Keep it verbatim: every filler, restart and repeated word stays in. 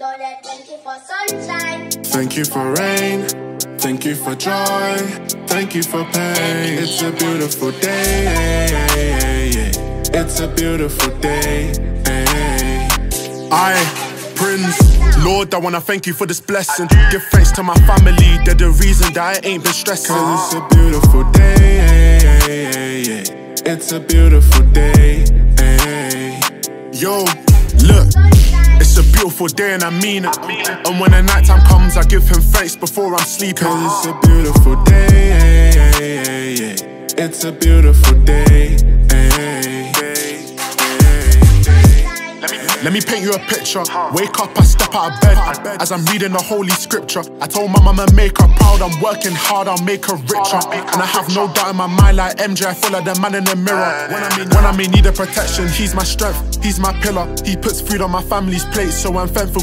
Lord, I thank you for sunshine. Thank you for rain. Thank you for joy. Thank you for pain. It's a beautiful day. It's a beautiful day. I, Prince. Lord, I wanna thank you for this blessing. Give thanks to my family, they're the reason that I ain't been stressing. Cause it's a beautiful day. It's a beautiful day. Yo, look, it's a beautiful day and I mean it. And when the night time comes, I give him thanks before I'm sleeping. Cause it's a beautiful day. It's a beautiful day. Let me paint you a picture. Wake up, I step out of bed as I'm reading the holy scripture. I told my mama make her proud, I'm working hard, I'll make her richer. And I have no doubt in my mind, like M J, I follow the man in the mirror. When I'm in, when I'm in need of protection, he's my strength, he's my pillar. He puts food on my family's plate, so I'm thankful